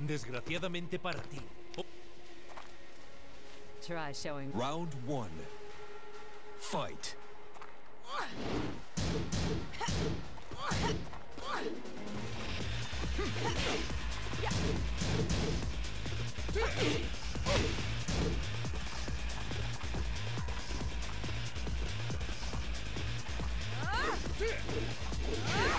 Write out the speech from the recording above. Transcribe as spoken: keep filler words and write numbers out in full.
Desgraciadamente para ti. Oh. Try showing. Round one. Fight. Ah!